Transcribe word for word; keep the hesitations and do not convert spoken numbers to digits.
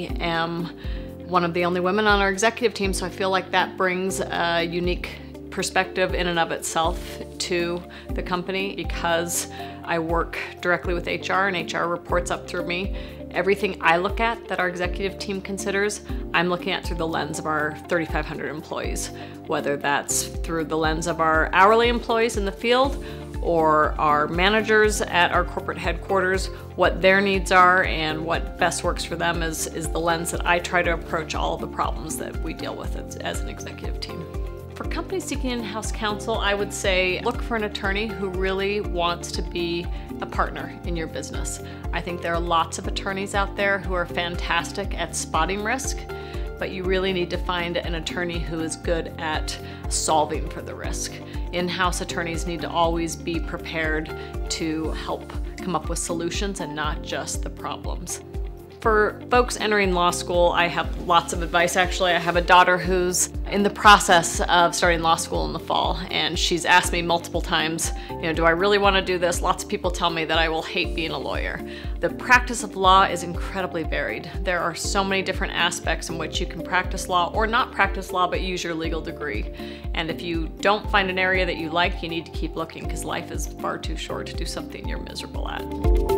I am one of the only women on our executive team, so I feel like that brings a unique perspective in and of itself to the company because I work directly with H R and H R reports up through me. Everything I look at that our executive team considers, I'm looking at through the lens of our thirty-five hundred employees, whether that's through the lens of our hourly employees in the field or our managers at our corporate headquarters. What their needs are and what best works for them is, is the lens that I try to approach all of the problems that we deal with as, as an executive team. For companies seeking in-house counsel, I would say look for an attorney who really wants to be a partner in your business. I think there are lots of attorneys out there who are fantastic at spotting risk, but you really need to find an attorney who is good at solving for the risk. In-house attorneys need to always be prepared to help come up with solutions and not just the problems. For folks entering law school, I have lots of advice. Actually, I have a daughter who's in the process of starting law school in the fall, and she's asked me multiple times, you know, do I really want to do this? Lots of people tell me that I will hate being a lawyer. The practice of law is incredibly varied. There are so many different aspects in which you can practice law or not practice law, but use your legal degree. And if you don't find an area that you like, you need to keep looking because life is far too short to do something you're miserable at.